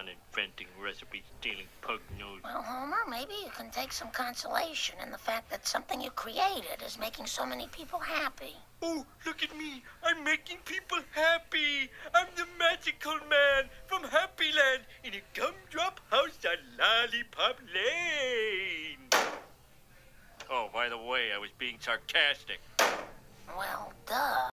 on inventing recipes, stealing pug nose. Well, Homer, maybe you can take some consolation in the fact that something you created is making so many people happy. Oh, look at me. I'm making people happy. I'm the magical man from Happy Land in a gumdrop house on Lollipop Lane. Oh, by the way, I was being sarcastic. Well, duh.